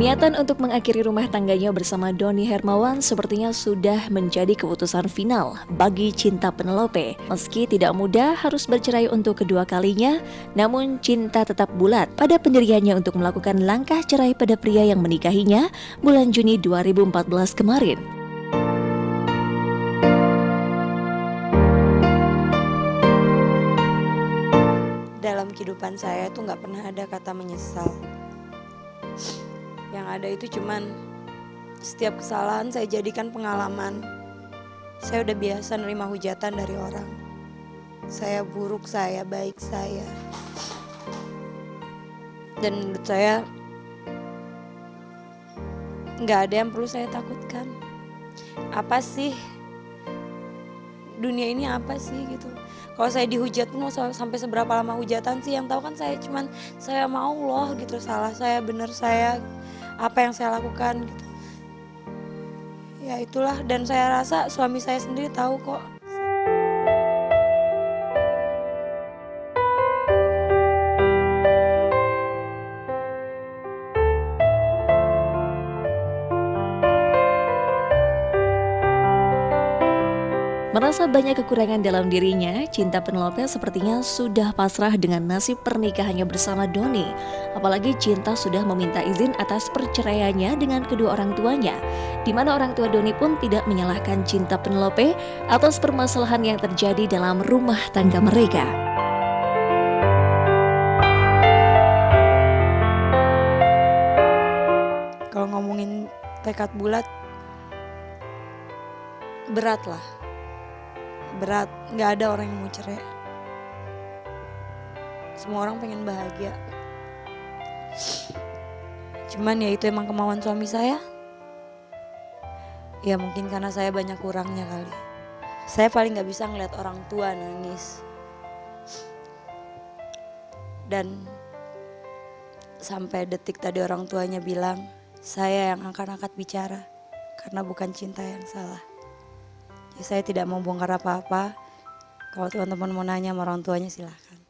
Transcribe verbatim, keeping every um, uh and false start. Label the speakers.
Speaker 1: Niatan untuk mengakhiri rumah tangganya bersama Doni Hermawan sepertinya sudah menjadi keputusan final bagi Cinta Penelope. Meski tidak mudah harus bercerai untuk kedua kalinya, namun Cinta tetap bulat pada pendiriannya untuk melakukan langkah cerai pada pria yang menikahinya bulan Juni dua ribu empat belas kemarin.
Speaker 2: Dalam kehidupan saya tuh nggak pernah ada kata menyesal. Yang ada itu cuman setiap kesalahan saya jadikan pengalaman. Saya udah biasa nerima hujatan dari orang. Saya buruk, saya baik, saya. Dan menurut saya nggak ada yang perlu saya takutkan. Apa sih dunia ini, apa sih gitu. Kalau saya dihujat pun mau sampai seberapa lama hujatan sih, yang tahu kan saya cuman saya mau loh gitu, salah saya, benar saya, apa yang saya lakukan gitu. Ya itulah, dan saya rasa suami saya sendiri tahu kok.
Speaker 1: Merasa banyak kekurangan dalam dirinya, Cinta Penelope sepertinya sudah pasrah dengan nasib pernikahannya bersama Doni. Apalagi Cinta sudah meminta izin atas perceraiannya dengan kedua orang tuanya, di mana orang tua Doni pun tidak menyalahkan Cinta Penelope atas permasalahan yang terjadi dalam rumah tangga mereka.
Speaker 2: Kalau ngomongin tekad bulat, berat lah. Berat, nggak ada orang yang mau cerai. Semua orang pengen bahagia. Cuman ya itu emang kemauan suami saya. Ya mungkin karena saya banyak kurangnya kali. Saya paling nggak bisa ngeliat orang tua nangis. Dan sampai detik tadi orang tuanya bilang, saya yang akan angkat bicara karena bukan Cinta yang salah. Ya, saya tidak mau bongkar apa-apa. Kalau teman-teman mau nanya sama orang tuanya silahkan.